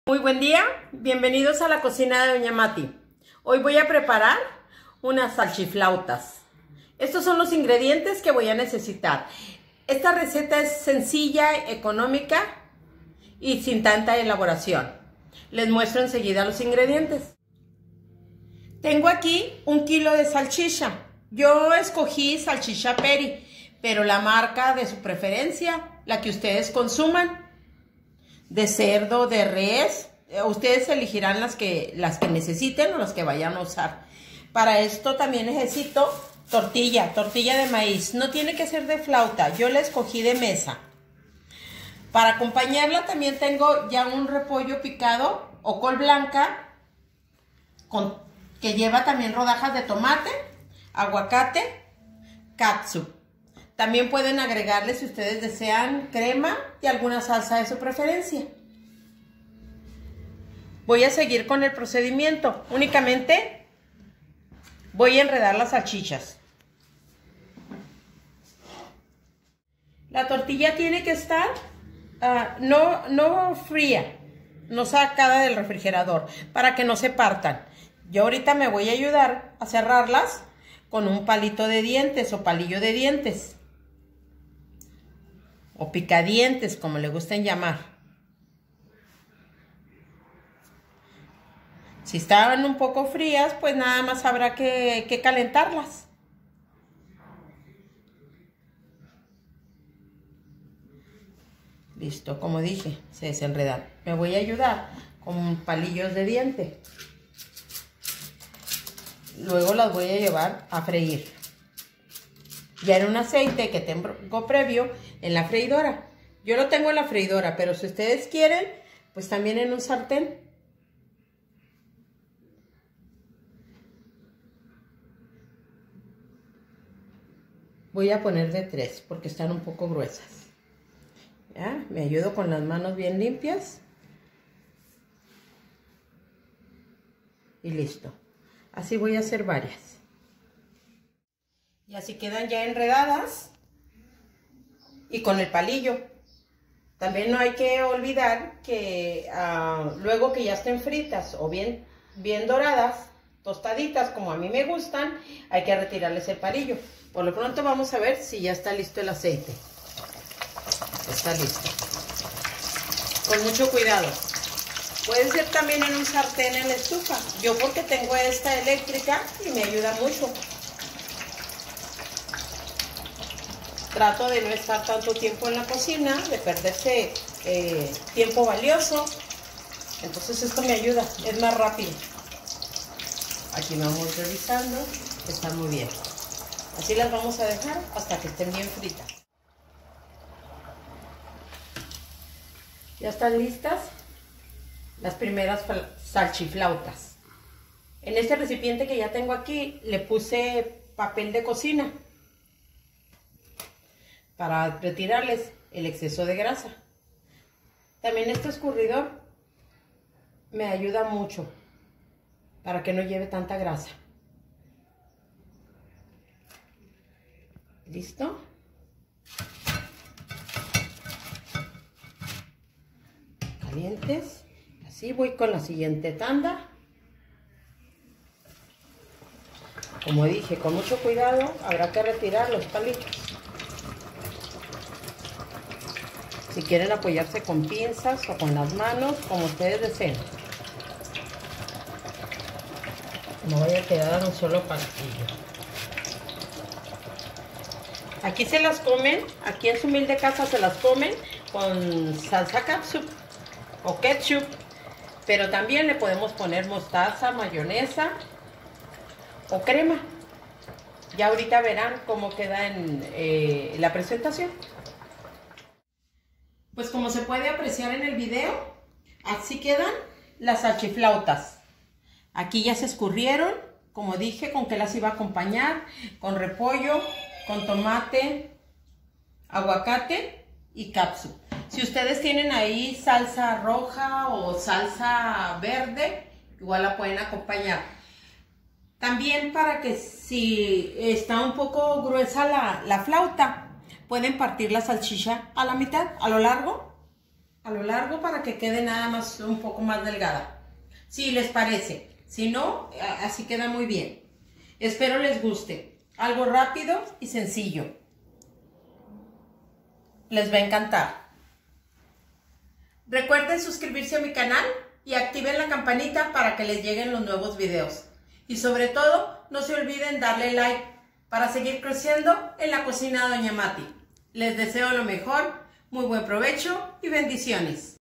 Muy buen día, bienvenidos a la cocina de Doña Mati. Hoy voy a preparar unas salchiflautas. Estos son los ingredientes que voy a necesitar. Esta receta es sencilla, económica y sin tanta elaboración. Les muestro enseguida los ingredientes. Tengo aquí 1 kilo de salchicha. Yo escogí salchicha Peri, pero la marca de su preferencia, la que ustedes consuman, de cerdo, de res, ustedes elegirán las que necesiten o las que vayan a usar. Para esto también necesito tortilla de maíz. No tiene que ser de flauta, yo la escogí de mesa. Para acompañarla también tengo ya un repollo picado o col blanca que lleva también rodajas de tomate, aguacate, catsup. También pueden agregarle, si ustedes desean, crema y alguna salsa de su preferencia. Voy a seguir con el procedimiento. Únicamente voy a enredar las salchichas. La tortilla tiene que estar no fría, no sacada del refrigerador, para que no se partan. Yo ahorita me voy a ayudar a cerrarlas con un palito de dientes o palillo de dientes, o picadientes, como le gusten llamar. Si estaban un poco frías, pues nada más habrá que calentarlas. Listo, como dije, se desenredan. Me voy a ayudar con palillos de diente. Luego las voy a llevar a freír. Ya en un aceite que tengo previo en la freidora. Yo lo tengo en la freidora, pero si ustedes quieren, pues también en un sartén. Voy a poner de 3 porque están un poco gruesas. ¿Ya? Me ayudo con las manos bien limpias. Y listo. Así voy a hacer varias. Y así quedan ya enredadas y con el palillo. También no hay que olvidar que luego que ya estén fritas o bien doradas, tostaditas como a mí me gustan, hay que retirarles el palillo. Por lo pronto vamos a ver si ya está listo el aceite. Está listo. Con mucho cuidado. Puede ser también en un sartén en la estufa. Yo porque tengo esta eléctrica y me ayuda mucho. Trato de no estar tanto tiempo en la cocina, de perderse tiempo valioso. Entonces esto me ayuda, es más rápido. Aquí vamos revisando, está muy bien. Así las vamos a dejar hasta que estén bien fritas. Ya están listas las primeras salchiflautas. En este recipiente que ya tengo aquí le puse papel de cocina para retirarles el exceso de grasa. También este escurridor me ayuda mucho para que no lleve tanta grasa. ¿Listo? Calientes. Así voy con la siguiente tanda. Como dije, con mucho cuidado, habrá que retirar los palitos. Si quieren apoyarse con pinzas o con las manos, como ustedes deseen. No vaya a quedar un solo palillo. Aquí se las comen, aquí en su humilde casa se las comen con salsa catsup o ketchup, pero también le podemos poner mostaza, mayonesa o crema. Ya ahorita verán cómo queda en la presentación. Pues como se puede apreciar en el video, así quedan las salchiflautas. Aquí ya se escurrieron, como dije, con qué las iba a acompañar, con repollo, con tomate, aguacate y catsup. Si ustedes tienen ahí salsa roja o salsa verde, igual la pueden acompañar. También para que si está un poco gruesa la flauta, pueden partir la salchicha a la mitad, a lo largo, a lo largo para que quede nada más un poco más delgada. Si les parece, si no, así queda muy bien. Espero les guste. Algo rápido y sencillo. Les va a encantar. Recuerden suscribirse a mi canal y activen la campanita para que les lleguen los nuevos videos. Y sobre todo, no se olviden darle like para seguir creciendo en la cocina de Doña Mati. Les deseo lo mejor, muy buen provecho y bendiciones.